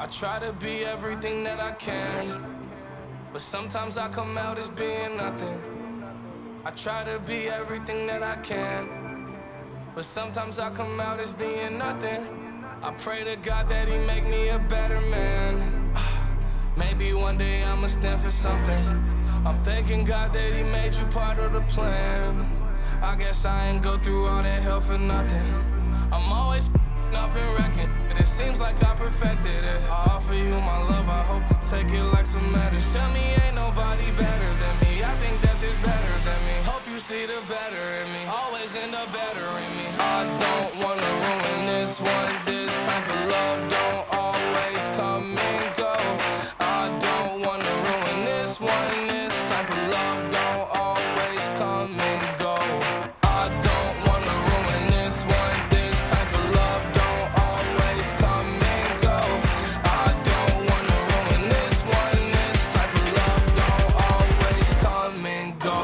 I try to be everything that I can, but sometimes I come out as being nothing. I try to be everything that I can, but sometimes I come out as being nothing. I pray to God that he make me a better man. Maybe one day I'ma stand for something. I'm thanking God that he made you part of the plan. I guess I ain't go through all that hell for nothing. I'm always up and wrecking, but it seems like I perfected it. I offer you my love, I hope you take it like some medicine. Tell me ain't nobody better than me, I think that there's better than me. Hope you see the better in me, always end up better in me. I don't wanna ruin this one, this type of love don't always come and go. I don't wanna ruin this one, this type of love don't always come and go. I don't wanna ruin this one, this type of love don't always come and go. I don't wanna ruin this one, this type of love don't always come and go.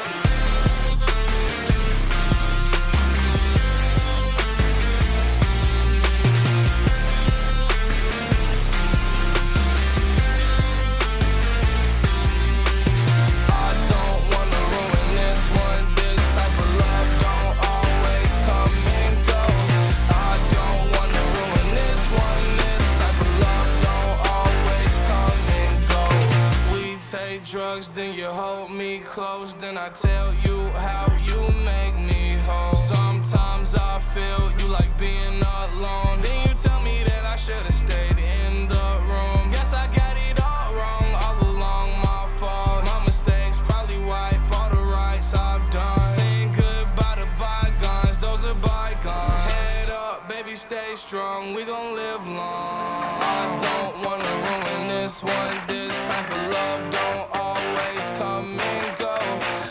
Drugs, then you hold me close, then I tell you how you make me whole. Sometimes I feel you like being alone, then you tell me that I should've stayed in the room. Guess I got it all wrong, all along my fault. My mistakes probably wipe all the rights I've done. Saying goodbye to bygones, those are bygones. Head up, baby, stay strong, we gon' live long. I don't wanna ruin this one, this type of love don't always come and go.